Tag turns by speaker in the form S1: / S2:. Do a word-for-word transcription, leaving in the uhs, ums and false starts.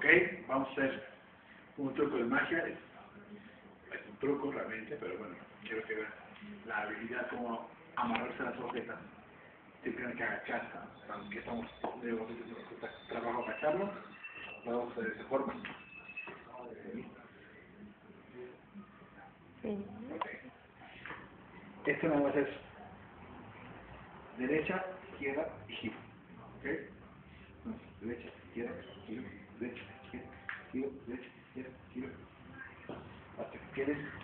S1: Ok, vamos a hacer un truco de magia. Es un truco realmente, pero bueno, quiero que vean la habilidad como amarrarse las objetas. Se tienen que agachar, aunque estamos de trabajo agacharlo, lo vamos a hacer de esa forma.
S2: Sí.
S1: Esto no va a ser derecha, izquierda y giro. ¿Ok? Entonces, derecha, izquierda, giro, derecha, izquierda, giro, derecha, izquierda, giro. Hasta que quedes